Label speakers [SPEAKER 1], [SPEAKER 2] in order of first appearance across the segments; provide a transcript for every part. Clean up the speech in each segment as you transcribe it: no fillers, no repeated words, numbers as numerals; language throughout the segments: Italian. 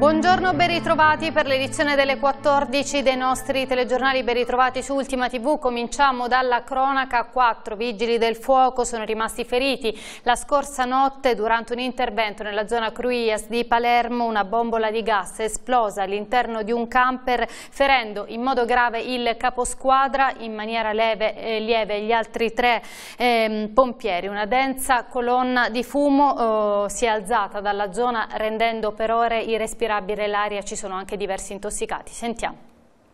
[SPEAKER 1] Buongiorno, ben ritrovati per l'edizione delle 14 dei nostri telegiornali, ben ritrovati su Ultima TV. Cominciamo dalla cronaca. 4 vigili del fuoco sono rimasti feriti. La scorsa notte, durante un intervento nella zona Cruias di Palermo, una bombola di gas è esplosa all'interno di un camper, ferendo in modo grave il caposquadra, in maniera lieve gli altri 3 pompieri. Una densa colonna di fumo si è alzata dalla zona, rendendo per ore irrespirabile l'aria. Ci sono anche diversi intossicati. Sentiamo.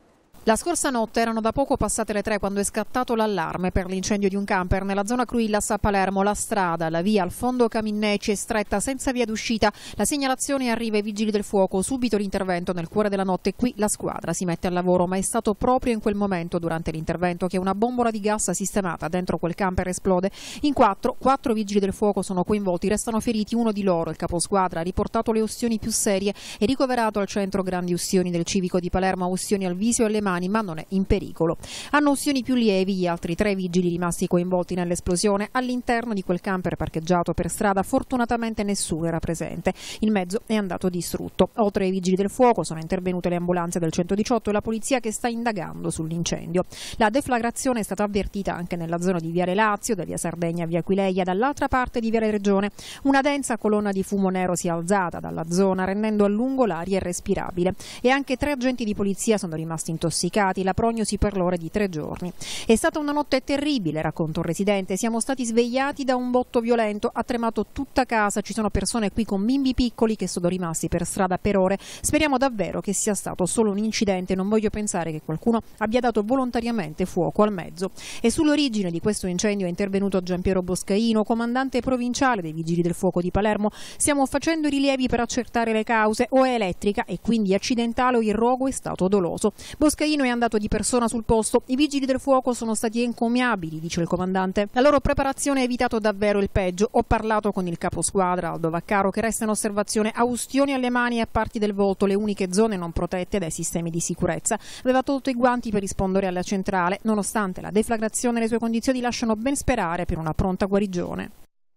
[SPEAKER 2] La scorsa notte erano da poco passate le 3 quando è scattato l'allarme per l'incendio di un camper nella zona Cruillas a Palermo. La strada, la via al fondo Caminneci è stretta senza via d'uscita. La segnalazione arriva ai vigili del fuoco. Subito l'intervento nel cuore della notte. Qui la squadra si mette al lavoro, ma è stato proprio in quel momento, durante l'intervento, che una bombola di gas sistemata dentro quel camper esplode. In 4 vigili del fuoco sono coinvolti, restano feriti. Uno di loro, il caposquadra, ha riportato le ustioni più serie e ricoverato al centro grandi ustioni del civico di Palermo, ha ustioni al viso e alle mani, ma non è in pericolo. Hanno ustioni più lievi gli altri 3 vigili rimasti coinvolti nell'esplosione. All'interno di quel camper parcheggiato per strada fortunatamente nessuno era presente. Il mezzo è andato distrutto. Oltre ai vigili del fuoco sono intervenute le ambulanze del 118 e la polizia che sta indagando sull'incendio. La deflagrazione è stata avvertita anche nella zona di Viale Lazio, da via Sardegna a via Aquileia, dall'altra parte di Viale Regione. Una densa colonna di fumo nero si è alzata dalla zona, rendendo a lungo l'aria irrespirabile. E anche 3 agenti di polizia sono rimasti intossicati. La prognosi per loro è di 3 giorni. È stata una notte terribile, racconta un residente. Siamo stati svegliati da un botto violento, ha tremato tutta casa. Ci sono persone qui con bimbi piccoli che sono rimasti per strada per ore. Speriamo davvero che sia stato solo un incidente. Non voglio pensare che qualcuno abbia dato volontariamente fuoco al mezzo. E sull'origine di questo incendio è intervenuto Giampiero Boscaino, comandante provinciale dei Vigili del Fuoco di Palermo. Stiamo facendo i rilievi per accertare le cause. O è elettrica e quindi accidentale o il rogo è stato doloso. Boscaino è andato di persona sul posto. I vigili del fuoco sono stati encomiabili, dice il comandante. La loro preparazione ha evitato davvero il peggio. Ho parlato con il caposquadra Aldo Vaccaro, che resta in osservazione, ha ustioni alle mani e a parti del volto, le uniche zone non protette dai sistemi di sicurezza. Aveva tolto i guanti per rispondere alla centrale. Nonostante la deflagrazione, le sue condizioni lasciano ben sperare per una pronta guarigione.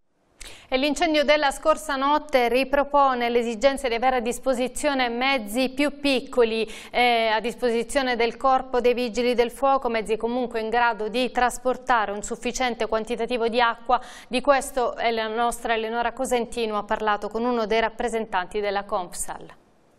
[SPEAKER 1] E l'incendio della scorsa notte ripropone l'esigenza di avere a disposizione mezzi più piccoli a disposizione del corpo dei vigili del fuoco, mezzi comunque in grado di trasportare un sufficiente quantitativo di acqua. Di questo la nostra Eleonora Cosentino ha parlato con uno dei rappresentanti della Compsal.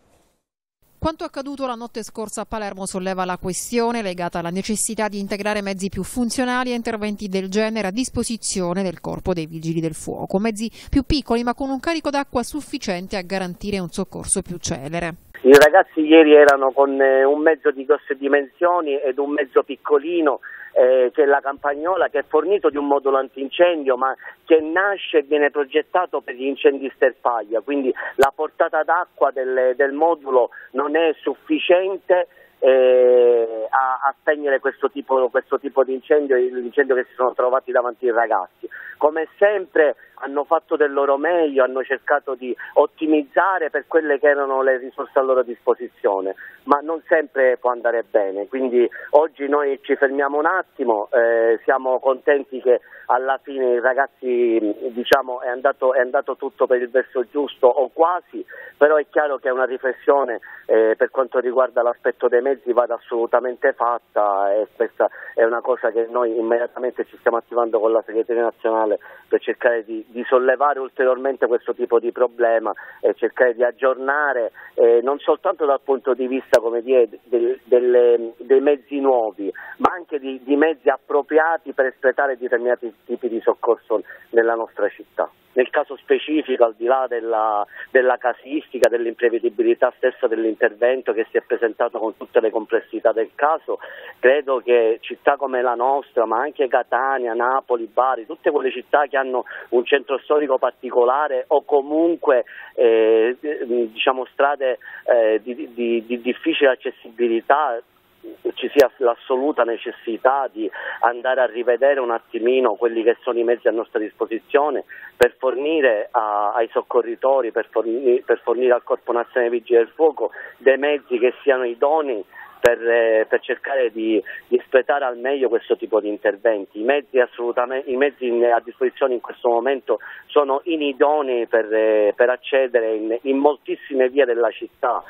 [SPEAKER 2] Quanto accaduto la notte scorsa a Palermo solleva la questione legata alla necessità di integrare mezzi più funzionali e interventi del genere a disposizione del corpo dei vigili del fuoco. Mezzi più piccoli ma con un carico d'acqua sufficiente a garantire un soccorso più celere.
[SPEAKER 3] I ragazzi ieri erano con un mezzo di grosse dimensioni ed un mezzo piccolino, che è la Campagnola, che è fornito di un modulo antincendio ma che nasce e viene progettato per gli incendi sterpaglia, quindi la portata d'acqua del modulo non è sufficiente a spegnere questo tipo di incendio, l'incendio che si sono trovati davanti ai ragazzi. Come sempre hanno fatto del loro meglio, hanno cercato di ottimizzare per quelle che erano le risorse a loro disposizione, ma non sempre può andare bene, quindi oggi noi ci fermiamo un attimo, siamo contenti che alla fine i ragazzi, diciamo, è andato tutto per il verso giusto o quasi, però è chiaro che una riflessione per quanto riguarda l'aspetto dei mezzi vada assolutamente fatta, e questa è una cosa che noi immediatamente ci stiamo attivando con la segreteria nazionale per cercare di sollevare ulteriormente questo tipo di problema e cercare di aggiornare non soltanto dal punto di vista, come dire, dei mezzi nuovi, ma anche di mezzi appropriati per espletare determinati tipi di soccorso nella nostra città. Nel caso specifico, al di là della casistica, dell'imprevedibilità stessa dell'intervento che si è presentato con tutte le complessità del caso, credo che città come la nostra, ma anche Catania, Napoli, Bari, tutte quelle città che hanno un centro storico particolare o comunque diciamo strade di difficile accessibilità, ci sia l'assoluta necessità di andare a rivedere un attimino quelli che sono i mezzi a nostra disposizione per fornire ai soccorritori, per fornire al Corpo Nazionale Vigili del Fuoco dei mezzi che siano idonei per cercare di espletare al meglio questo tipo di interventi. I mezzi a disposizione in questo momento sono inidonei per accedere in moltissime vie della città.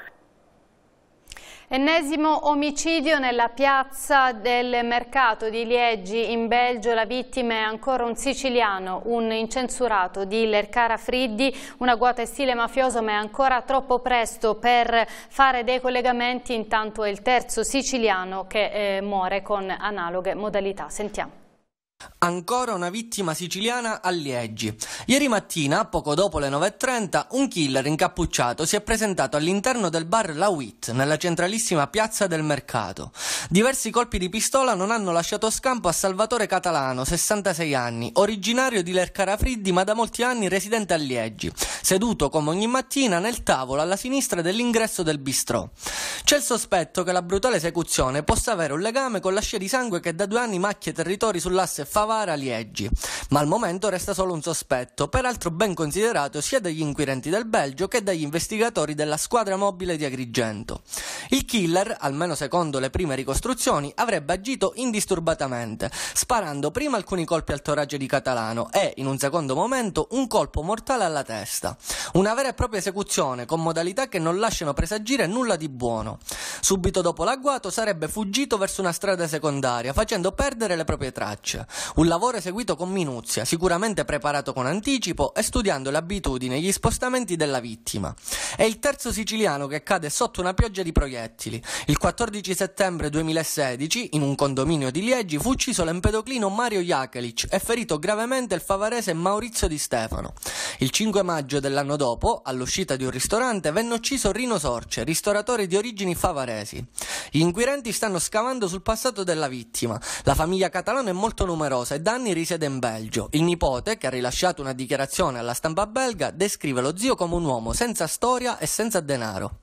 [SPEAKER 1] Ennesimo omicidio nella piazza del mercato di Liegi in Belgio. La vittima è ancora un siciliano, un incensurato dealer Cara Friddi, un agguato stile mafioso, ma è ancora troppo presto per fare dei collegamenti. Intanto è il terzo siciliano che muore con analoghe modalità. Sentiamo.
[SPEAKER 4] Ancora una vittima siciliana a Liegi. Ieri mattina, poco dopo le 9:30, un killer incappucciato si è presentato all'interno del bar La Wit, nella centralissima piazza del mercato. Diversi colpi di pistola non hanno lasciato scampo a Salvatore Catalano, 66 anni, originario di Lercara Friddi ma da molti anni residente a Liegi, seduto come ogni mattina nel tavolo alla sinistra dell'ingresso del bistrò. C'è il sospetto che la brutale esecuzione possa avere un legame con la scia di sangue che da 2 anni macchia territori sull'asse Favara-Liegi, ma al momento resta solo un sospetto, peraltro ben considerato sia dagli inquirenti del Belgio che dagli investigatori della squadra mobile di Agrigento. Il killer, almeno secondo le prime ricostruzioni, avrebbe agito indisturbatamente, sparando prima alcuni colpi al torace di Catalano e, in un secondo momento, un colpo mortale alla testa. Una vera e propria esecuzione con modalità che non lasciano presagire nulla di buono. Subito dopo l'agguato sarebbe fuggito verso una strada secondaria, facendo perdere le proprie tracce. Un lavoro eseguito con minuzia, sicuramente preparato con anticipo e studiando le abitudini e gli spostamenti della vittima. È il terzo siciliano che cade sotto una pioggia di proiettili. Il 14 settembre 2016, in un condominio di Liegi, fu ucciso l'empedoclino Mario Jakelic e ferito gravemente il favarese Maurizio Di Stefano. Il 5 maggio dell'anno dopo, all'uscita di un ristorante, venne ucciso Rino Sorce, ristoratore di origini favaresi. Gli inquirenti stanno scavando sul passato della vittima. La famiglia Catalano è molto numerosa e da anni risiede in Belgio. Il nipote, che ha rilasciato una dichiarazione alla stampa belga, descrive lo zio come un uomo senza storia e senza denaro.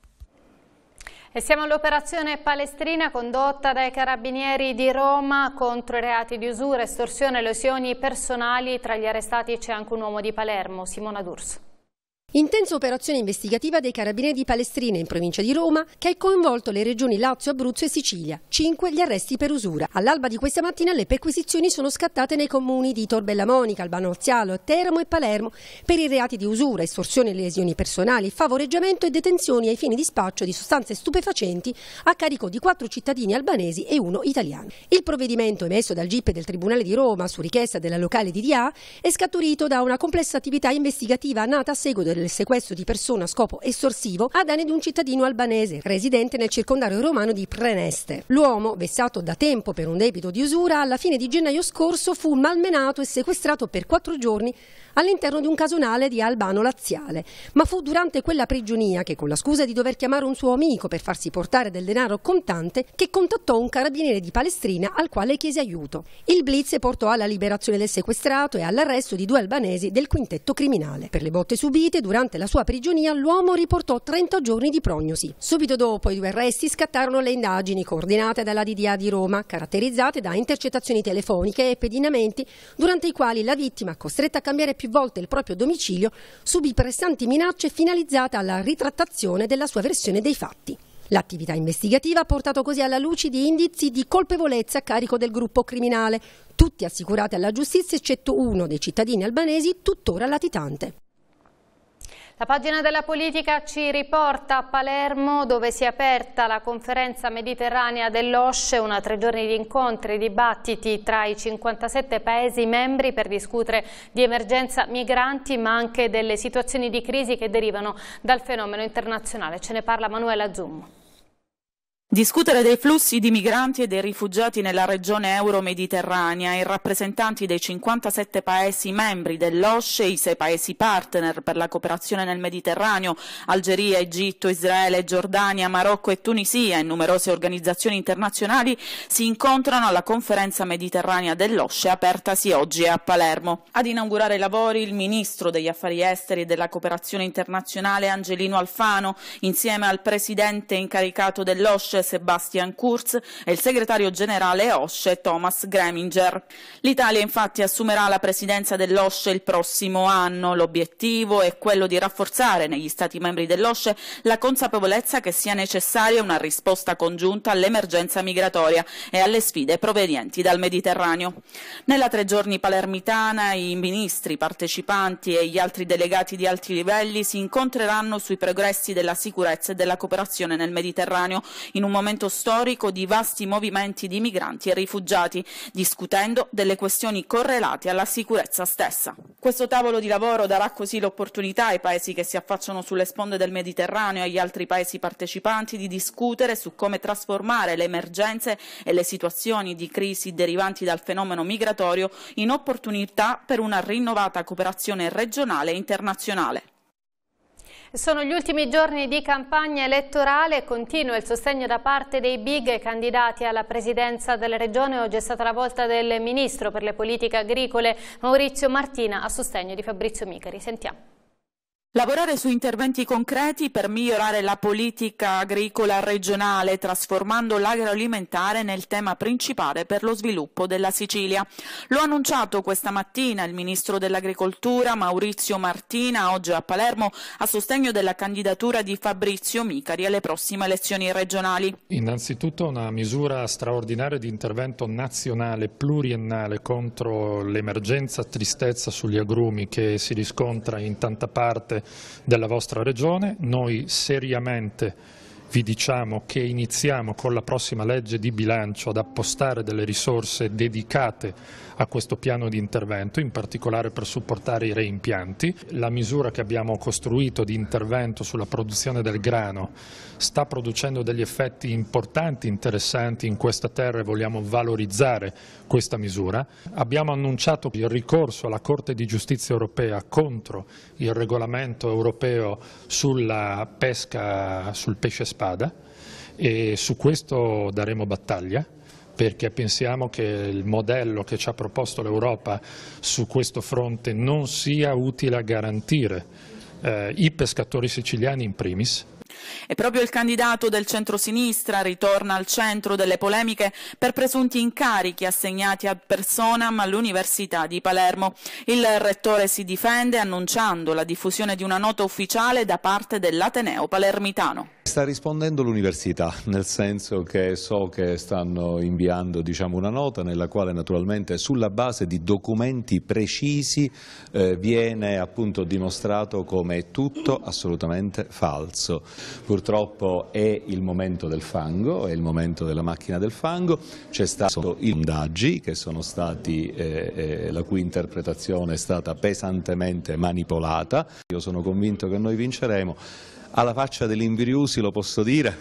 [SPEAKER 1] E siamo all'operazione Palestrina condotta dai Carabinieri di Roma contro i reati di usura, estorsione e lesioni personali. Tra gli arrestati c'è anche un uomo di Palermo, Simona D'Urso.
[SPEAKER 5] Intensa operazione investigativa dei Carabinieri di Palestrina in provincia di Roma che ha coinvolto le regioni Lazio, Abruzzo e Sicilia. 5 gli arresti per usura. All'alba di questa mattina le perquisizioni sono scattate nei comuni di Tor Bella Monica, Albano Laziale, Teramo e Palermo per i reati di usura, estorsione e lesioni personali, favoreggiamento e detenzioni ai fini di spaccio di sostanze stupefacenti a carico di 4 cittadini albanesi e 1 italiano. Il provvedimento emesso dal GIP del Tribunale di Roma su richiesta della locale DDA è scaturito da una complessa attività investigativa nata a seguito del sequestro di persona a scopo estorsivo a danni di un cittadino albanese residente nel circondario romano di Preneste. L'uomo, vessato da tempo per un debito di usura, alla fine di gennaio scorso fu malmenato e sequestrato per 4 giorni all'interno di un casonale di Albano Laziale, ma fu durante quella prigionia che, con la scusa di dover chiamare un suo amico per farsi portare del denaro contante, che contattò un carabiniere di Palestrina al quale chiese aiuto. Il blitz portò alla liberazione del sequestrato e all'arresto di 2 albanesi del quintetto criminale. Per le botte subite durante la sua prigionia l'uomo riportò 30 giorni di prognosi. Subito dopo i 2 arresti scattarono le indagini coordinate dalla DDA di Roma, caratterizzate da intercettazioni telefoniche e pedinamenti durante i quali la vittima, costretta a cambiare più volte il proprio domicilio, subì pressanti minacce finalizzate alla ritrattazione della sua versione dei fatti. L'attività investigativa ha portato così alla luce di indizi di colpevolezza a carico del gruppo criminale, tutti assicurati alla giustizia eccetto uno dei cittadini albanesi tuttora latitante.
[SPEAKER 1] La pagina della politica ci riporta a Palermo, dove si è aperta la conferenza mediterranea dell'OSCE, una 3 giorni di incontri e dibattiti tra i 57 Paesi membri per discutere di emergenza migranti, ma anche delle situazioni di crisi che derivano dal fenomeno internazionale. Ce ne parla Manuela Zummo.
[SPEAKER 6] Discutere dei flussi di migranti e dei rifugiati nella regione euro-mediterranea. I rappresentanti dei 57 Paesi membri dell'OSCE, i 6 Paesi partner per la cooperazione nel Mediterraneo, Algeria, Egitto, Israele, Giordania, Marocco e Tunisia e numerose organizzazioni internazionali si incontrano alla conferenza mediterranea dell'OSCE apertasi oggi a Palermo. Ad inaugurare i lavori il ministro degli affari esteri e della cooperazione internazionale Angelino Alfano, insieme al presidente incaricato dell'OSCE l'OSCE Sebastian Kurz e il segretario generale OSCE Thomas Greminger. L'Italia infatti assumerà la presidenza dell'OSCE il prossimo anno. L'obiettivo è quello di rafforzare negli Stati membri dell'OSCE la consapevolezza che sia necessaria una risposta congiunta all'emergenza migratoria e alle sfide provenienti dal Mediterraneo. Nella 3 giorni palermitana i ministri partecipanti e gli altri delegati di alti livelli si incontreranno sui progressi della sicurezza e della cooperazione nel Mediterraneo in un momento storico di vasti movimenti di migranti e rifugiati, discutendo delle questioni correlate alla sicurezza stessa. Questo tavolo di lavoro darà così l'opportunità ai paesi che si affacciano sulle sponde del Mediterraneo e agli altri paesi partecipanti di discutere su come trasformare le emergenze e le situazioni di crisi derivanti dal fenomeno migratorio in opportunità per una rinnovata cooperazione regionale e internazionale.
[SPEAKER 1] Sono gli ultimi giorni di campagna elettorale e continua il sostegno da parte dei big candidati alla presidenza della Regione. Oggi è stata la volta del Ministro per le politiche agricole Maurizio Martina a sostegno di Fabrizio Micari. Sentiamo.
[SPEAKER 6] Lavorare su interventi concreti per migliorare la politica agricola regionale, trasformando l'agroalimentare nel tema principale per lo sviluppo della Sicilia. Lo ha annunciato questa mattina il Ministro dell'Agricoltura Maurizio Martina, oggi a Palermo, a sostegno della candidatura di Fabrizio Micari alle prossime elezioni regionali.
[SPEAKER 7] Innanzitutto una misura straordinaria di intervento nazionale pluriennale contro l'emergenza tristezza sugli agrumi che si riscontra in tanta parte della vostra regione. Noi seriamente vi diciamo che iniziamo con la prossima legge di bilancio ad appostare delle risorse dedicate a questo piano di intervento, in particolare per supportare i reimpianti. La misura che abbiamo costruito di intervento sulla produzione del grano sta producendo degli effetti importanti, interessanti in questa terra e vogliamo valorizzare questa misura. Abbiamo annunciato il ricorso alla Corte di Giustizia europea contro il regolamento europeo sulla pesca, sul pesce spada, e su questo daremo battaglia, perché pensiamo che il modello che ci ha proposto l'Europa su questo fronte non sia utile a garantire i pescatori siciliani in primis.
[SPEAKER 6] E proprio il candidato del centrosinistra ritorna al centro delle polemiche per presunti incarichi assegnati ad personam all'Università di Palermo. Il rettore si difende annunciando la diffusione di una nota ufficiale da parte dell'Ateneo palermitano.
[SPEAKER 8] Sta rispondendo l'università, nel senso che so che stanno inviando una nota nella quale naturalmente sulla base di documenti precisi viene appunto dimostrato come è tutto assolutamente falso. Purtroppo è il momento del fango, è il momento della macchina del fango, c'è stato i sondaggi che sono stati, la cui interpretazione è stata pesantemente manipolata. Io sono convinto che noi vinceremo. Alla faccia dell'Inviriusi lo posso dire,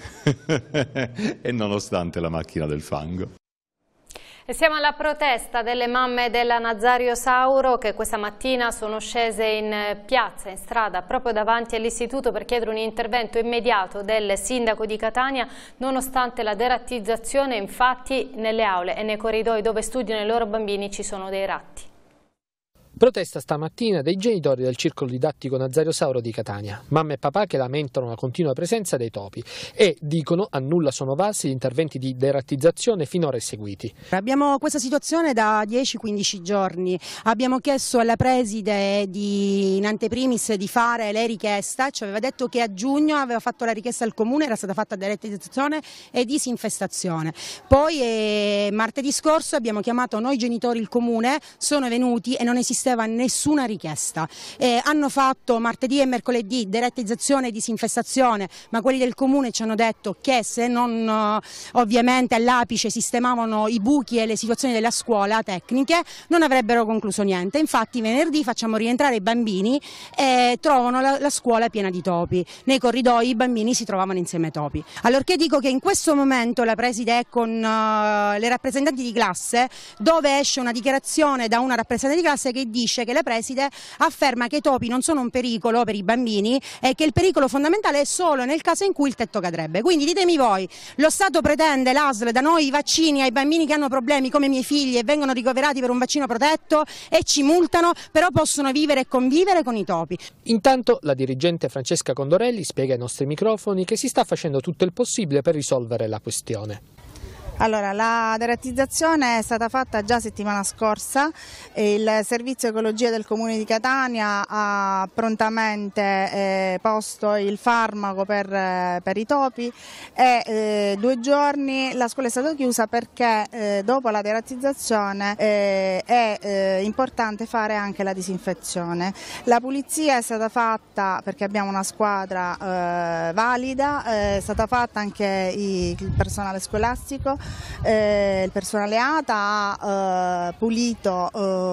[SPEAKER 8] e nonostante la macchina del fango.
[SPEAKER 1] E siamo alla protesta delle mamme della Nazario Sauro che questa mattina sono scese in piazza, in strada, proprio davanti all'istituto per chiedere un intervento immediato del sindaco di Catania, nonostante la derattizzazione. Infatti nelle aule e nei corridoi dove studiano i loro bambini ci sono dei ratti.
[SPEAKER 9] Protesta stamattina dei genitori del circolo didattico Nazario Sauro di Catania. Mamma e papà che lamentano la continua presenza dei topi e dicono a nulla sono valsi gli interventi di derattizzazione finora eseguiti.
[SPEAKER 10] Abbiamo questa situazione da 10-15 giorni. Abbiamo chiesto alla preside in anteprimis di fare le richieste. Ci aveva detto che a giugno aveva fatto la richiesta al comune, era stata fatta derattizzazione e disinfestazione. Poi martedì scorso abbiamo chiamato noi genitori il comune, sono venuti e non esisteva nessuna richiesta. Hanno fatto martedì e mercoledì derattizzazione e disinfestazione, ma quelli del comune ci hanno detto che se non ovviamente all'apice sistemavano i buchi e le situazioni della scuola tecniche non avrebbero concluso niente. Infatti venerdì facciamo rientrare i bambini e trovano la scuola piena di topi. Nei corridoi i bambini si trovavano insieme ai topi. Allorché dico che in questo momento la preside è con le rappresentanti di classe, dove esce una dichiarazione da una rappresentante di classe che dice dice che la preside afferma che i topi non sono un pericolo per i bambini e che il pericolo fondamentale è solo nel caso in cui il tetto cadrebbe. Quindi ditemi voi, lo Stato pretende, l'ASL, da noi i vaccini ai bambini che hanno problemi come i miei figli e vengono ricoverati per un vaccino protetto e ci multano, però possono vivere e convivere con i topi.
[SPEAKER 9] Intanto la dirigente Francesca Condorelli spiega ai nostri microfoni che si sta facendo tutto il possibile per risolvere la questione.
[SPEAKER 11] Allora, la derattizzazione è stata fatta già settimana scorsa e il servizio ecologia del Comune di Catania ha prontamente posto il farmaco per i topi e 2 giorni la scuola è stata chiusa perché dopo la derattizzazione è importante fare anche la disinfezione. La pulizia è stata fatta perché abbiamo una squadra valida, è stata fatta anche il personale scolastico. Il personale ATA ha pulito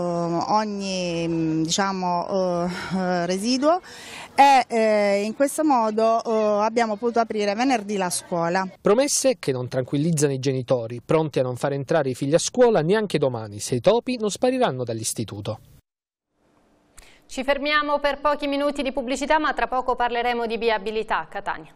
[SPEAKER 11] ogni residuo e in questo modo abbiamo potuto aprire venerdì la scuola.
[SPEAKER 9] Promesse che non tranquillizzano i genitori, pronti a non far entrare i figli a scuola neanche domani se i topi non spariranno dall'istituto.
[SPEAKER 1] Ci fermiamo per pochi minuti di pubblicità, ma tra poco parleremo di viabilità a Catania.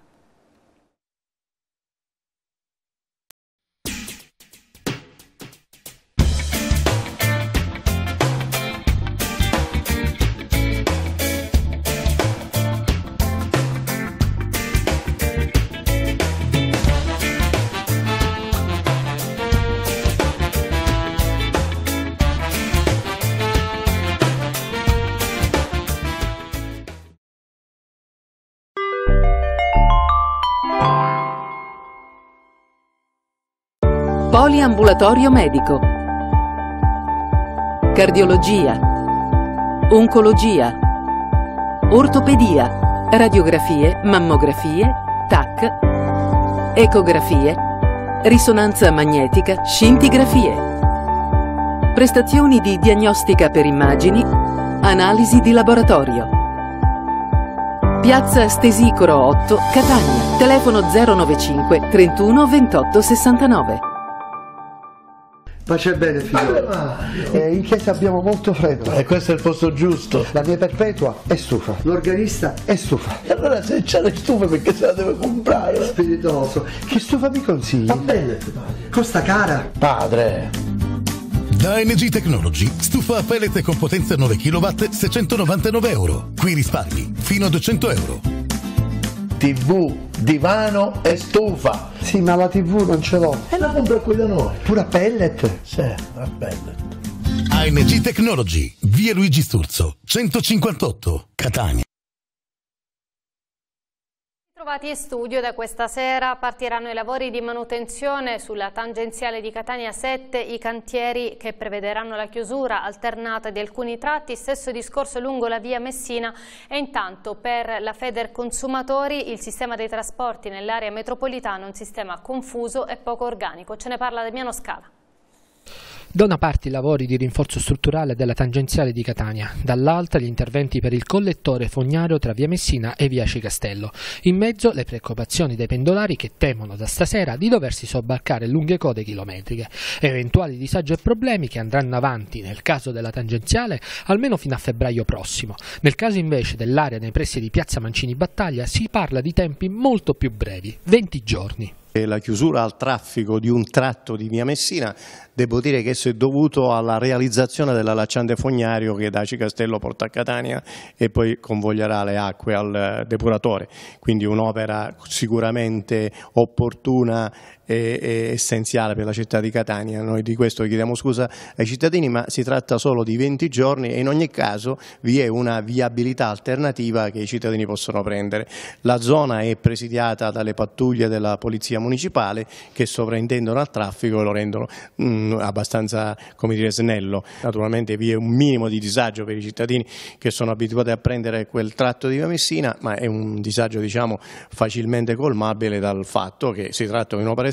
[SPEAKER 12] Poliambulatorio medico, cardiologia, oncologia, ortopedia, radiografie, mammografie, TAC, ecografie, risonanza magnetica, scintigrafie, prestazioni di diagnostica per immagini, analisi di laboratorio. Piazza Stesicoro 8, Catania, telefono 095 31 28 69.
[SPEAKER 13] Pace bene, figlio. In chiesa abbiamo molto freddo.
[SPEAKER 14] E questo è il posto giusto.
[SPEAKER 13] La mia perpetua è stufa. L'organista è stufa.
[SPEAKER 14] E allora se c'è le stufe perché se la deve comprare?
[SPEAKER 13] Spiritoso. Che stufa mi consigli?
[SPEAKER 14] Va bene.
[SPEAKER 13] Costa cara.
[SPEAKER 14] Padre.
[SPEAKER 15] Da NG Technology, stufa a pellet con potenza 9 kW, 699 euro. Qui risparmi fino a 200 euro.
[SPEAKER 14] TV, divano e stufa.
[SPEAKER 13] Sì, ma la TV non ce l'ho.
[SPEAKER 14] E la compro qui da noi.
[SPEAKER 13] Pure a pellet?
[SPEAKER 14] Sì, a pellet.
[SPEAKER 15] ANG Technology, via Luigi Sturzo, 158, Catania.
[SPEAKER 1] Trovati in studio, da questa sera partiranno i lavori di manutenzione sulla tangenziale di Catania 7, i cantieri che prevederanno la chiusura alternata di alcuni tratti, stesso discorso lungo la via Messina e intanto per la Federconsumatori il sistema dei trasporti nell'area metropolitana è un sistema confuso e poco organico. Ce ne parla Damiano Scala.
[SPEAKER 9] Da una parte i lavori di rinforzo strutturale della tangenziale di Catania, dall'altra gli interventi per il collettore fognario tra via Messina e via Cicastello. In mezzo le preoccupazioni dei pendolari che temono da stasera di doversi sobbarcare lunghe code chilometriche. Eventuali disagi e problemi che andranno avanti nel caso della tangenziale almeno fino a febbraio prossimo. Nel caso invece dell'area nei pressi di piazza Mancini Battaglia si parla di tempi molto più brevi, 20 giorni.
[SPEAKER 16] La chiusura al traffico di un tratto di via Messina, devo dire che esso è dovuto alla realizzazione dell'allacciante fognario che da Cicastello porta a Catania e poi convoglierà le acque al depuratore, quindi un'opera sicuramente opportuna e essenziale per la città di Catania. Noi di questo chiediamo scusa ai cittadini, ma si tratta solo di 20 giorni e in ogni caso vi è una viabilità alternativa che i cittadini possono prendere. La zona è presidiata dalle pattuglie della Polizia Municipale che sovrintendono al traffico e lo rendono abbastanza, come dire, snello. Naturalmente vi è un minimo di disagio per i cittadini che sono abituati a prendere quel tratto di via Messina, ma è un disagio, diciamo, facilmente colmabile dal fatto che si tratta di un'opera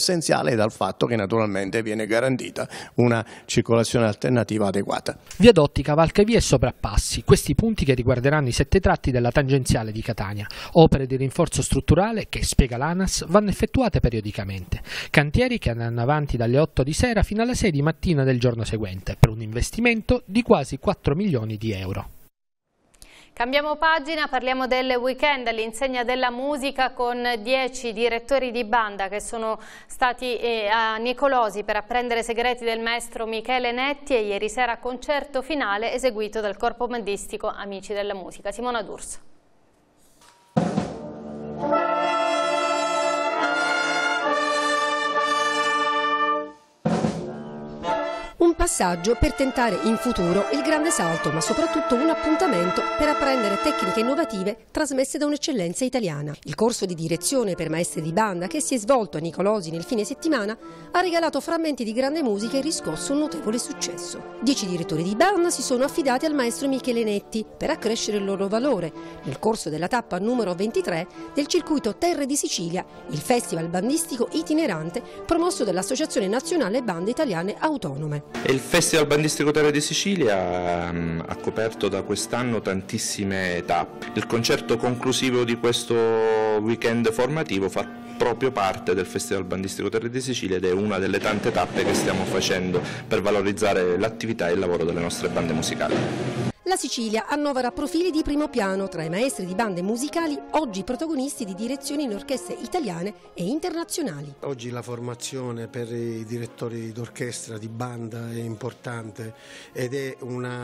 [SPEAKER 16] essenziale e dal fatto che naturalmente viene garantita una circolazione alternativa adeguata.
[SPEAKER 9] Viadotti, cavalcavie e soprappassi, questi punti che riguarderanno i 7 tratti della tangenziale di Catania. Opere di rinforzo strutturale che, spiega l'ANAS, vanno effettuate periodicamente. Cantieri che andranno avanti dalle 8 di sera fino alle 6 di mattina del giorno seguente, per un investimento di quasi 4 milioni di euro.
[SPEAKER 1] Cambiamo pagina, parliamo del weekend all'insegna della musica con 10 direttori di banda che sono stati a Nicolosi per apprendere segreti del maestro Michele Netti e ieri sera concerto finale eseguito dal corpo bandistico Amici della Musica. Simona D'Urso.
[SPEAKER 5] Un passaggio per tentare in futuro il grande salto, ma soprattutto un appuntamento per apprendere tecniche innovative trasmesse da un'eccellenza italiana. Il corso di direzione per maestri di banda che si è svolto a Nicolosi nel fine settimana ha regalato frammenti di grande musica e riscosso un notevole successo. 10 direttori di banda si sono affidati al maestro Michele Netti per accrescere il loro valore nel corso della tappa numero 23 del circuito Terre di Sicilia, il festival bandistico itinerante promosso dall'Associazione Nazionale Bande Italiane Autonome.
[SPEAKER 17] Il Festival Bandistico Terre di Sicilia ha coperto da quest'anno tantissime tappe. Il concerto conclusivo di questo weekend formativo fa proprio parte del Festival Bandistico Terre di Sicilia ed è una delle tante tappe che stiamo facendo per valorizzare l'attività e il lavoro delle nostre bande musicali.
[SPEAKER 5] La Sicilia annovera profili di primo piano tra i maestri di bande musicali, oggi protagonisti di direzioni in orchestre italiane e internazionali.
[SPEAKER 18] Oggi la formazione per i direttori d'orchestra, di banda è importante ed è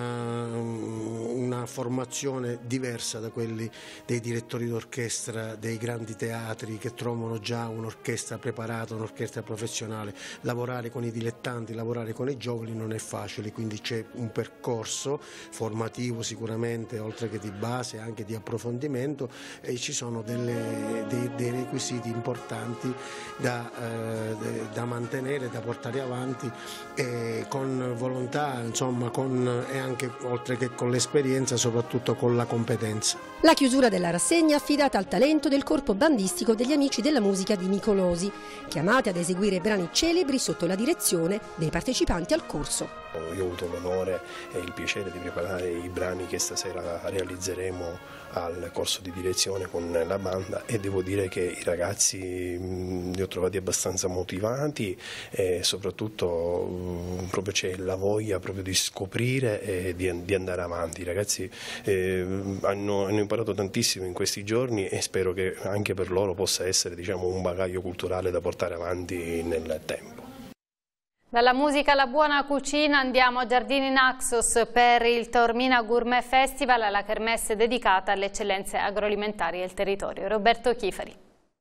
[SPEAKER 18] una formazione diversa da quelli dei direttori d'orchestra dei grandi teatri che trovano già un'orchestra preparata, un'orchestra professionale. Lavorare con i dilettanti, lavorare con i giovani non è facile, quindi c'è un percorso formativo sicuramente, oltre che di base anche di approfondimento, e ci sono dei requisiti importanti da mantenere, da portare avanti con volontà, insomma, e anche oltre che con l'esperienza, soprattutto con la competenza.
[SPEAKER 5] La chiusura della rassegna affidata al talento del corpo bandistico degli Amici della Musica di Nicolosi, chiamati ad eseguire brani celebri sotto la direzione dei partecipanti al corso.
[SPEAKER 19] Io ho avuto l'onore e il piacere di preparare i brani che stasera realizzeremo al corso di direzione con la banda e devo dire che i ragazzi li ho trovati abbastanza motivati e soprattutto proprio c'è la voglia proprio di scoprire e di andare avanti. I ragazzi hanno imparato tantissimo in questi giorni e spero che anche per loro possa essere, diciamo, un bagaglio culturale da portare avanti nel tempo.
[SPEAKER 1] Dalla musica alla buona cucina andiamo a Giardini Naxos per il Taormina Gourmet Festival, la kermesse dedicata alle eccellenze agroalimentari del territorio. Roberto Chifari.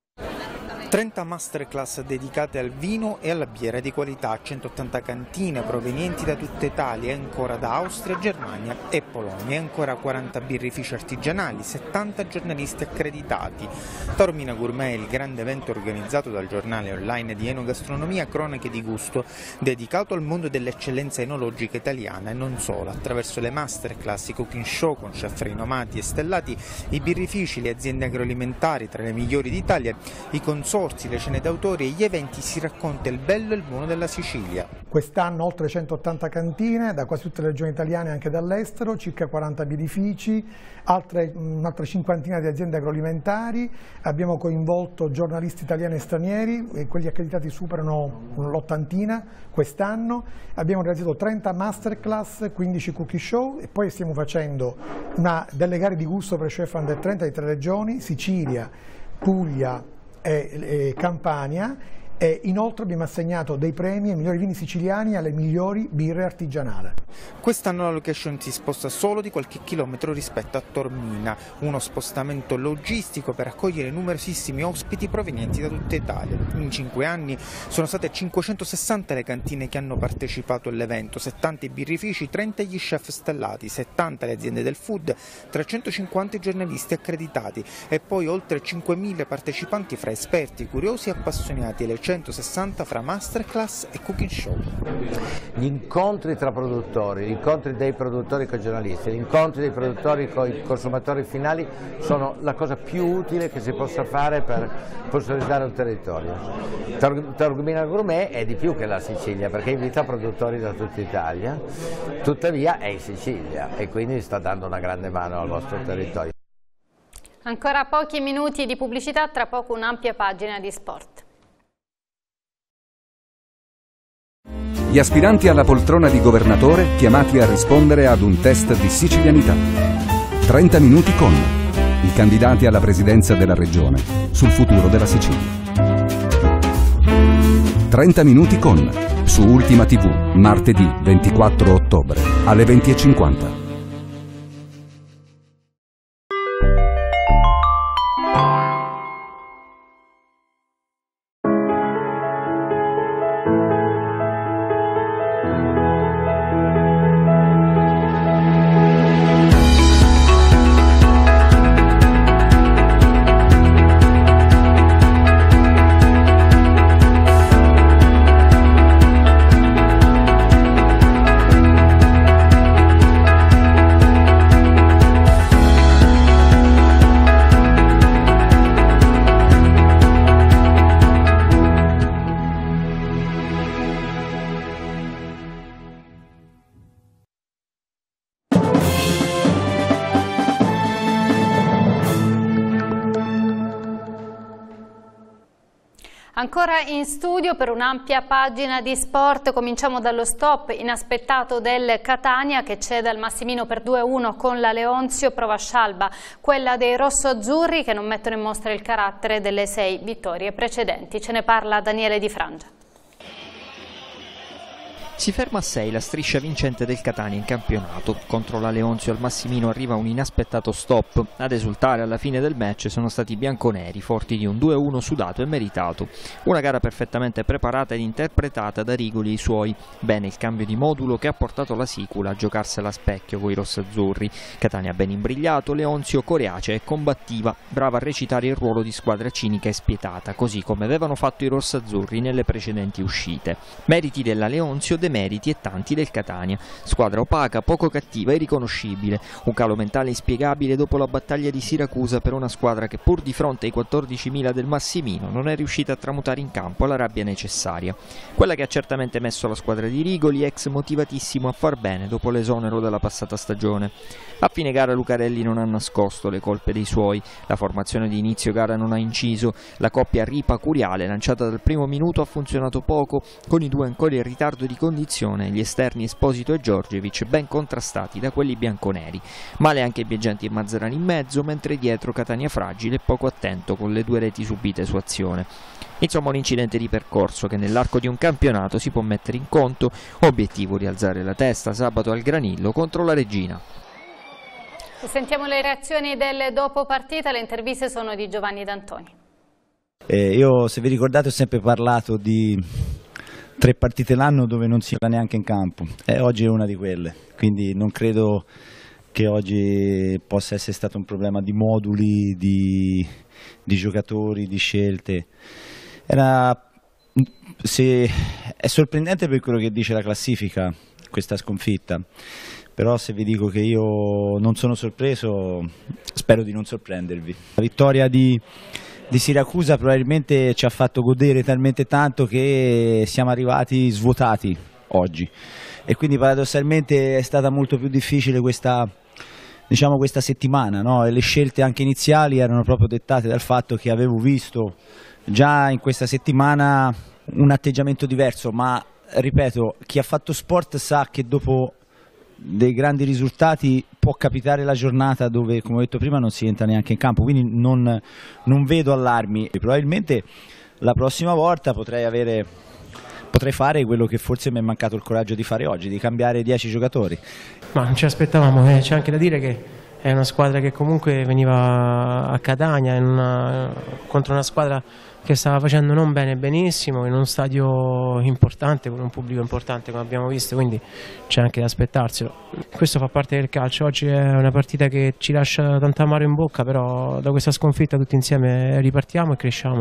[SPEAKER 20] 30 masterclass dedicate al vino e alla birra di qualità, 180 cantine provenienti da tutta Italia e ancora da Austria, Germania e Polonia, e ancora 40 birrifici artigianali, 70 giornalisti accreditati. Taormina Gourmet è il grande evento organizzato dal giornale online di Enogastronomia Cronache di Gusto, dedicato al mondo dell'eccellenza enologica italiana e non solo, attraverso le masterclass, i cooking show con chef rinomati e stellati, i birrifici, le aziende agroalimentari tra le migliori d'Italia, i consorzi, le cene d'autori e gli eventi si racconta il bello e il buono della Sicilia.
[SPEAKER 21] Quest'anno oltre 180 cantine da quasi tutte le regioni italiane e anche dall'estero, circa 40 birrifici, un'altra cinquantina di aziende agroalimentari, abbiamo coinvolto giornalisti italiani e stranieri e quelli accreditati superano l'80 quest'anno, abbiamo realizzato 30 masterclass, 15 cookie show e poi stiamo facendo delle gare di gusto per chef under 30 di 3 regioni, Sicilia, Puglia e Campania, e inoltre abbiamo assegnato dei premi ai migliori vini siciliani e alle migliori birre artigianali.
[SPEAKER 20] Quest'anno la location si sposta solo di qualche chilometro rispetto a Taormina, uno spostamento logistico per accogliere numerosissimi ospiti provenienti da tutta Italia. In 5 anni sono state 560 le cantine che hanno partecipato all'evento, 70 i birrifici, 30 gli chef stellati, 70 le aziende del food, 350 i giornalisti accreditati e poi oltre 5.000 partecipanti fra esperti, curiosi e appassionati alle 160 fra masterclass e cooking show.
[SPEAKER 2] Gli incontri tra produttori, gli incontri dei produttori con i giornalisti, gli incontri dei produttori con i consumatori finali sono la cosa più utile che si possa fare per consolidare un territorio. Taormina Gourmet è di più che la Sicilia, perché invita produttori da tutta Italia, tuttavia è in Sicilia e quindi sta dando una grande mano al vostro territorio.
[SPEAKER 1] Ancora pochi minuti di pubblicità, tra poco un'ampia pagina di sport.
[SPEAKER 22] Gli aspiranti alla poltrona di governatore chiamati a rispondere ad un test di sicilianità. 30 minuti con i candidati alla presidenza della regione sul futuro della Sicilia. 30 minuti con su Ultima TV, martedì 24 ottobre alle 20:50.
[SPEAKER 1] Ancora in studio per un'ampia pagina di sport, cominciamo dallo stop inaspettato del Catania che cede al Massimino per 2-1 con la Leonzio, prova scialba quella dei rossoazzurri che non mettono in mostra il carattere delle 6 vittorie precedenti. Ce ne parla Daniele Di Frangia.
[SPEAKER 23] Si ferma a 6 la striscia vincente del Catania in campionato. Contro la Leonzio al Massimino arriva un inaspettato stop. Ad esultare alla fine del match sono stati i bianconeri, forti di un 2-1 sudato e meritato. Una gara perfettamente preparata ed interpretata da Rigoli e i suoi. Bene il cambio di modulo che ha portato la Sicula a giocarsela a specchio coi rossazzurri. Catania ben imbrigliato, Leonzio coriacea e combattiva, brava a recitare il ruolo di squadra cinica e spietata, così come avevano fatto i rossazzurri nelle precedenti uscite. Meriti della Leonzio, meriti e tanti del Catania. Squadra opaca, poco cattiva e riconoscibile. Un calo mentale inspiegabile dopo la battaglia di Siracusa per una squadra che pur di fronte ai 14.000 del Massimino non è riuscita a tramutare in campo la rabbia necessaria. Quella che ha certamente messo la squadra di Rigoli, ex motivatissimo a far bene dopo l'esonero della passata stagione. A fine gara Lucarelli non ha nascosto le colpe dei suoi. La formazione di inizio gara non ha inciso. La coppia Ripa-Curiale lanciata dal primo minuto ha funzionato poco, con i due ancora in ritardo di condizione, gli esterni Esposito e Giorgevic ben contrastati da quelli bianconeri. Male anche i Biagenti e Mazzarani in mezzo, mentre dietro Catania fragile e poco attento con le 2 reti subite su azione. Insomma un incidente di percorso che nell'arco di un campionato si può mettere in conto. Obiettivo rialzare la testa sabato al Granillo contro la Regina.
[SPEAKER 1] Sentiamo le reazioni del dopo partita, le interviste sono di Giovanni D'Antoni.
[SPEAKER 24] Io, se vi ricordate, ho sempre parlato di 3 partite l'anno dove non si va neanche in campo, oggi è una di quelle, quindi non credo che oggi possa essere stato un problema di moduli, di giocatori, di scelte. È sorprendente per quello che dice la classifica questa sconfitta, però se vi dico che io non sono sorpreso, spero di non sorprendervi. La vittoria di Siracusa probabilmente ci ha fatto godere talmente tanto che siamo arrivati svuotati oggi e quindi paradossalmente è stata molto più difficile questa settimana, no? E le scelte anche iniziali erano proprio dettate dal fatto che avevo visto già in questa settimana un atteggiamento diverso, ma ripeto, chi ha fatto sport sa che dopo dei grandi risultati può capitare la giornata dove, come ho detto prima, non si entra neanche in campo, quindi non vedo allarmi. Probabilmente la prossima volta potrei fare quello che forse mi è mancato il coraggio di fare oggi, di cambiare 10 giocatori.
[SPEAKER 25] Ma non ci aspettavamo, c'è anche da dire che è una squadra che comunque veniva a Catania contro una squadra che stava facendo non bene benissimo, in uno stadio importante, con un pubblico importante come abbiamo visto, quindi c'è anche da aspettarselo. Questo fa parte del calcio, oggi è una partita che ci lascia tanta amaro in bocca, però da questa sconfitta tutti insieme ripartiamo e cresciamo, ecco.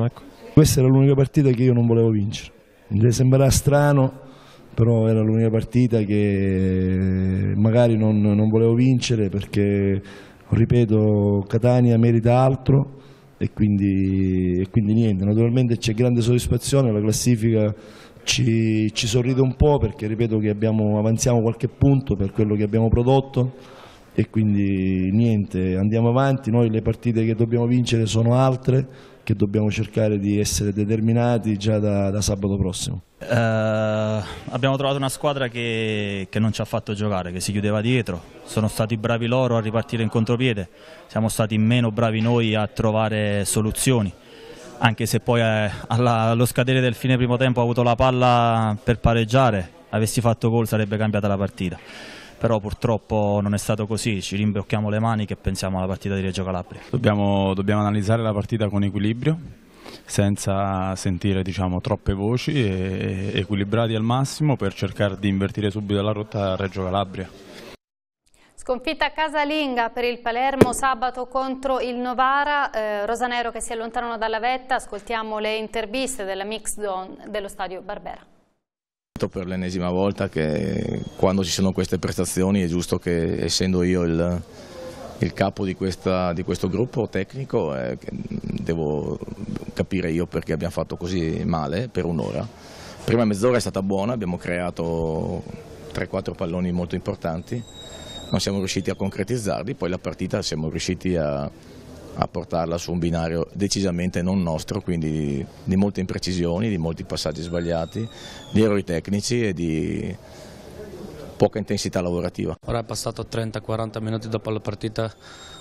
[SPEAKER 3] Questa era l'unica partita che io non volevo vincere. Mi sembrerà strano, però era l'unica partita che magari non volevo vincere perché, ripeto, Catania merita altro e quindi niente. Naturalmente c'è grande soddisfazione, la classifica ci sorride un po' perché, ripeto, che avanziamo qualche punto per quello che abbiamo prodotto e quindi niente, andiamo avanti. Noi le partite che dobbiamo vincere sono altre, che dobbiamo cercare di essere determinati già da sabato prossimo.
[SPEAKER 4] Abbiamo trovato una squadra che non ci ha fatto giocare, che si chiudeva dietro. Sono stati bravi loro a ripartire in contropiede, siamo stati meno bravi noi a trovare soluzioni, anche se poi allo scadere del fine primo tempo ha avuto la palla per pareggiare. Avessi fatto gol sarebbe cambiata la partita, però purtroppo non è stato così. Ci rimbocchiamo le mani che pensiamo alla partita di Reggio Calabria.
[SPEAKER 6] Dobbiamo analizzare la partita con equilibrio, senza sentire, diciamo, troppe voci, e equilibrati al massimo per cercare di invertire subito la rotta a Reggio Calabria.
[SPEAKER 1] Sconfitta casalinga per il Palermo sabato contro il Novara, rosanero che si allontanano dalla vetta. Ascoltiamo le interviste della mix zone dello stadio Barbera.
[SPEAKER 7] Per l'ennesima volta che quando ci sono queste prestazioni è giusto che, essendo io il capo di questo gruppo tecnico, devo capire io perché abbiamo fatto così male per un'ora. Prima mezz'ora è stata buona, abbiamo creato 3-4 palloni molto importanti, non siamo riusciti a concretizzarli, poi la partita siamo riusciti a portarla su un binario decisamente non nostro, quindi di molte imprecisioni, di molti passaggi sbagliati, di errori tecnici e di poca intensità lavorativa.
[SPEAKER 8] Ora è passato 30-40 minuti dopo la partita,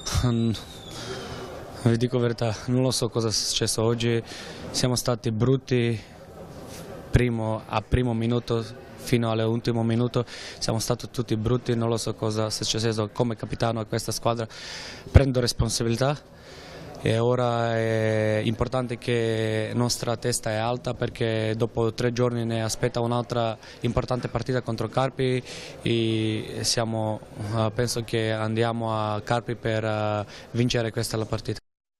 [SPEAKER 8] vi dico la verità, non lo so cosa è successo oggi, siamo stati brutti a primo minuto fino all'ultimo minuto, siamo stati tutti brutti, non lo so cosa è successo. Come capitano a questa squadra prendo responsabilità e ora è importante che la nostra testa è alta perché dopo 3 giorni ne aspetta un'altra importante partita contro Carpi e penso che andiamo a Carpi per vincere questa la partita.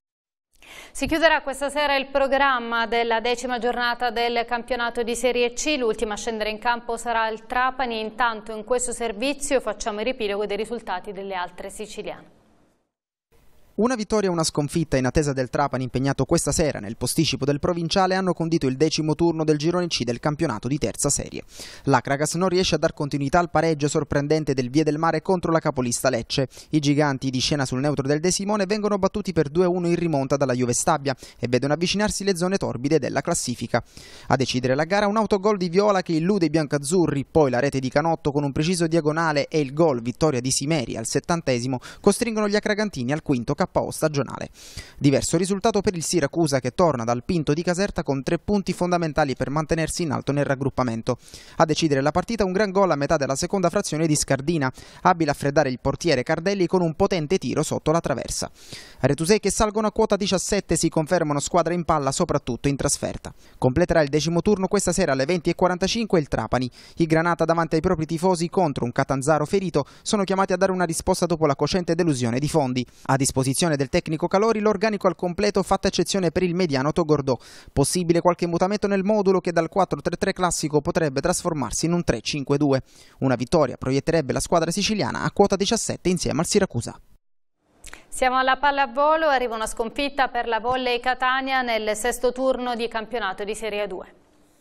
[SPEAKER 1] Si chiuderà questa sera il programma della 10ª giornata del campionato di Serie C, l'ultima a scendere in campo sarà il Trapani. Intanto in questo servizio facciamo il riepilogo dei risultati delle altre siciliane.
[SPEAKER 26] Una vittoria e una sconfitta in attesa del Trapani impegnato questa sera nel posticipo del provinciale hanno condito il 10° turno del girone C del campionato di terza serie. L'Acragas non riesce a dar continuità al pareggio sorprendente del Vie del Mare contro la capolista Lecce. I giganti di scena sul neutro del De Simone vengono battuti per 2-1 in rimonta dalla Juve Stabia e vedono avvicinarsi le zone torbide della classifica. A decidere la gara un autogol di Viola che illude i biancazzurri, poi la rete di Canotto con un preciso diagonale e il gol vittoria di Simeri al 70° costringono gli acragantini al quinto KO stagionale. Diverso risultato per il Siracusa che torna dal Pinto di Caserta con 3 punti fondamentali per mantenersi in alto nel raggruppamento. A decidere la partita un gran gol a metà della seconda frazione di Scardina, abile a freddare il portiere Cardelli con un potente tiro sotto la traversa. Retusei che salgono a quota 17 si confermano squadra in palla soprattutto in trasferta. Completerà il 10° turno questa sera alle 20:45 il Trapani. I Granata davanti ai propri tifosi contro un Catanzaro ferito sono chiamati a dare una risposta dopo la cosciente delusione di Fondi. A disposizione del tecnico Calori l'organico al completo, fatta eccezione per il mediano Togordò. Possibile qualche mutamento nel modulo che dal 4-3-3 classico potrebbe trasformarsi in un 3-5-2. Una vittoria proietterebbe la squadra siciliana a quota 17 insieme al Siracusa.
[SPEAKER 1] Siamo alla pallavolo, arriva una sconfitta per la Volley Catania nel 6° turno di campionato di Serie 2.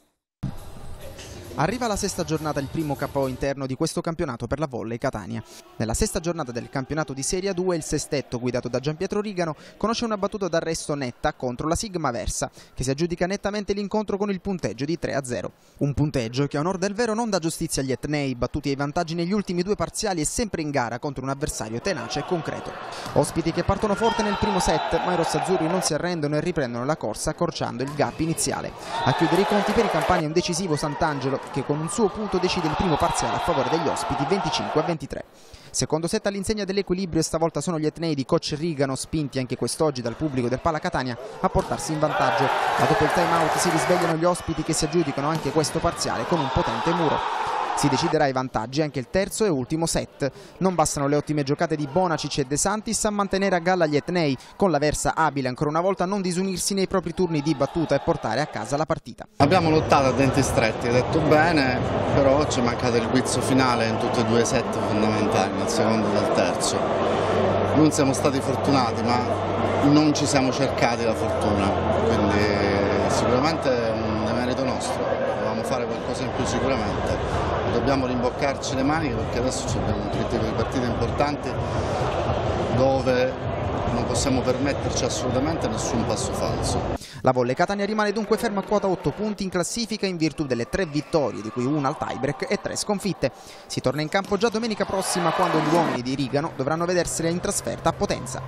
[SPEAKER 26] Arriva la 6ª giornata, il primo KO interno di questo campionato per la Volley Catania. Nella 6ª giornata del campionato di Serie 2 il sestetto, guidato da Gianpietro Rigano, conosce una battuta d'arresto netta contro la Sigma Versa, che si aggiudica nettamente l'incontro con il punteggio di 3-0. Un punteggio che a onor del vero non dà giustizia agli etnei, battuti ai vantaggi negli ultimi 2 parziali e sempre in gara contro un avversario tenace e concreto. Ospiti che partono forte nel primo set, ma i rossazzurri non si arrendono e riprendono la corsa accorciando il gap iniziale. A chiudere i conti per i campani è un decisivo Sant'Angelo, che con un suo punto decide il primo parziale a favore degli ospiti 25-23. Secondo set all'insegna dell'equilibrio e stavolta sono gli etnei di coach Rigano, spinti anche quest'oggi dal pubblico del Pala Catania, a portarsi in vantaggio. Ma dopo il time out si risvegliano gli ospiti che si aggiudicano anche questo parziale con un potente muro. Si deciderà ai vantaggi anche il terzo e ultimo set. Non bastano le ottime giocate di Bonacic e De Santis a mantenere a galla gli etnei, con l'Aversa abile ancora una volta a non disunirsi nei propri turni di battuta e portare a casa la partita.
[SPEAKER 10] Abbiamo lottato a denti stretti, hai detto bene, però ci è mancato il guizzo finale in tutti e due i set fondamentali, nel secondo e nel terzo. Non siamo stati fortunati, ma non ci siamo cercati la fortuna, quindi sicuramente è un demerito nostro, dovevamo fare qualcosa in più sicuramente, dobbiamo rimboccarci le maniche perché adesso abbiamo un trittico di partite importanti dove non possiamo permetterci assolutamente nessun passo falso.
[SPEAKER 26] La Volley Catania rimane dunque ferma a quota 8 punti in classifica in virtù delle 3 vittorie, di cui una al tiebreak e 3 sconfitte. Si torna in campo già domenica prossima quando gli uomini di Rigano dovranno vedersela in trasferta a Potenza.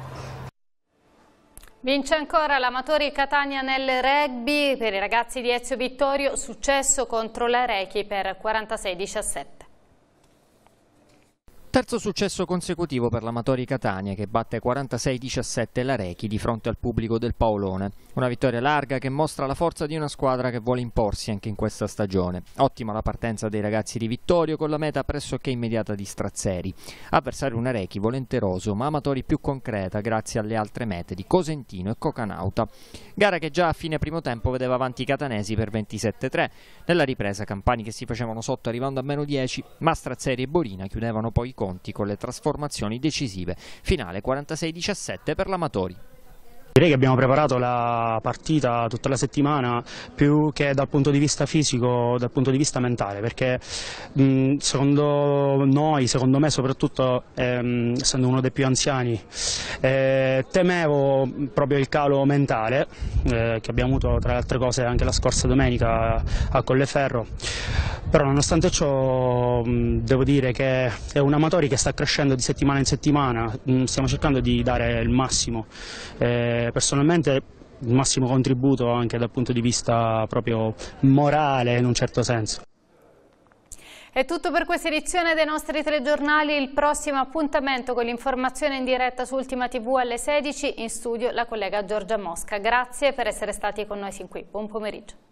[SPEAKER 1] Vince ancora l'Amatori Catania nel rugby per i ragazzi di Ezio Vittorio, successo contro l'Arechi per 46-17.
[SPEAKER 23] Terzo successo consecutivo per l'Amatori Catania che batte 46-17 l'Arechi di fronte al pubblico del Paolone. Una vittoria larga che mostra la forza di una squadra che vuole imporsi anche in questa stagione. Ottima la partenza dei ragazzi di Vittorio con la meta pressoché immediata di Strazzeri. Avversario un Arechi volenteroso ma Amatori più concreta grazie alle altre mete di Cosentino e Cocanauta. Gara che già a fine primo tempo vedeva avanti i catanesi per 27-3. Nella ripresa Campani che si facevano sotto arrivando a -10, ma Strazzeri e Borina chiudevano poi i conti con le trasformazioni decisive. Finale 46-17 per l'Amatori.
[SPEAKER 11] Direi che abbiamo preparato la partita tutta la settimana più che dal punto di vista fisico, dal punto di vista mentale, perché secondo me soprattutto essendo uno dei più anziani, temevo proprio il calo mentale che abbiamo avuto tra le altre cose anche la scorsa domenica a Colleferro, però nonostante ciò devo dire che è un Amatori che sta crescendo di settimana in settimana, stiamo cercando di dare il massimo. Personalmente il massimo contributo anche dal punto di vista proprio morale in un certo senso.
[SPEAKER 1] È tutto per questa edizione dei nostri telegiornali, il prossimo appuntamento con l'informazione in diretta su Ultima TV alle 16, in studio la collega Giorgia Mosca. Grazie per essere stati con noi sin qui, buon pomeriggio.